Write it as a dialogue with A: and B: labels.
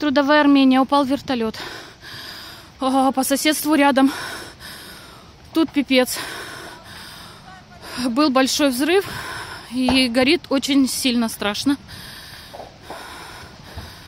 A: Трудовая Армения. Упал вертолет. По соседству рядом. Тут пипец. Был большой взрыв. И горит очень сильно, страшно.